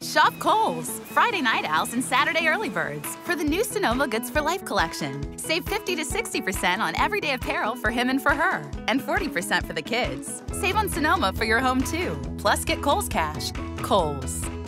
Shop Khols, Friday Night Owls and Saturday Early Birds for the new Sonoma Goods for Life collection. Save 50 to 60% on everyday apparel for him and for her, and 40% for the kids. Save on Sonoma for your home, too. Plus, get Khols cash. Khols.